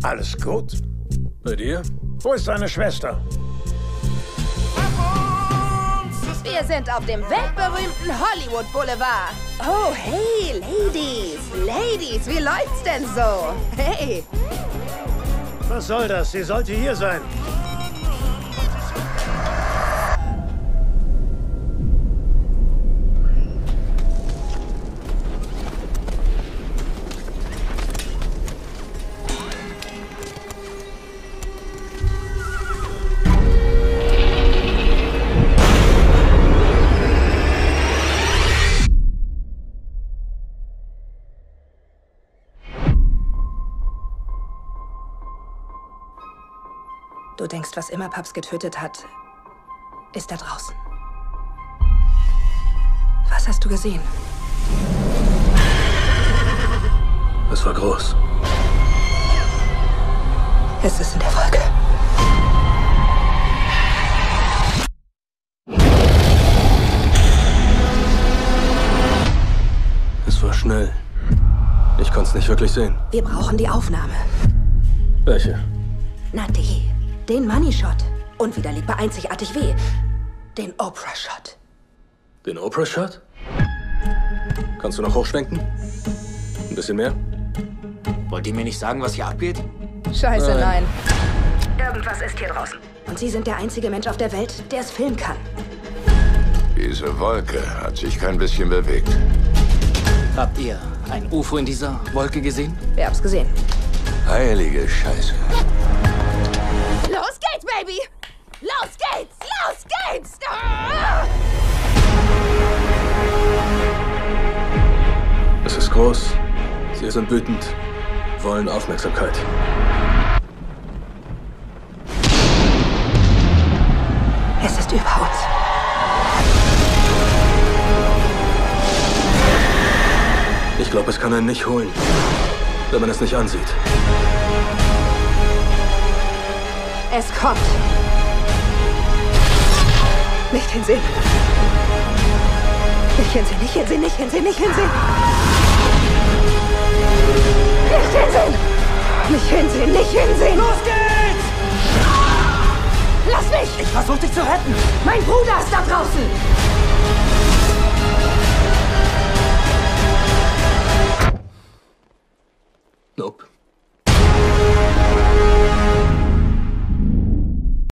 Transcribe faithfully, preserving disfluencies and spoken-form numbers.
Alles gut? Bei dir? Wo ist deine Schwester? Wir sind auf dem weltberühmten Hollywood Boulevard. Oh, hey, Ladies. Ladies, wie läuft's denn so? Hey. Was soll das? Sie sollte hier sein. Du denkst, was immer Paps getötet hat, ist da draußen. Was hast du gesehen? Es war groß. Es ist in der Wolke. Es war schnell. Ich konnte es nicht wirklich sehen. Wir brauchen die Aufnahme. Welche? Na, die. Den Money Shot. Und wieder liegt bei Einzigartig W. Den Oprah Shot. Den Oprah Shot? Kannst du noch hochschwenken? Ein bisschen mehr? Wollt ihr mir nicht sagen, was hier abgeht? Scheiße, Nein. nein. Irgendwas ist hier draußen. Und Sie sind der einzige Mensch auf der Welt, der es filmen kann. Diese Wolke hat sich kein bisschen bewegt. Habt ihr ein U F O in dieser Wolke gesehen? Wir haben's gesehen. Heilige Scheiße. Los geht's, Baby! Los geht's! Los geht's! Ah! Es ist groß. Sie sind wütend. Wollen Aufmerksamkeit. Es ist über uns. Ich glaube, es kann einen nicht holen, wenn man es nicht ansieht. Es kommt. Nicht hinsehen. Nicht hinsehen, nicht hinsehen, nicht hinsehen, nicht hinsehen. Nicht hinsehen. Nicht hinsehen, nicht hinsehen. Los geht's! Lass mich! Ich versuch dich zu retten! Mein Bruder ist da draußen! Nope.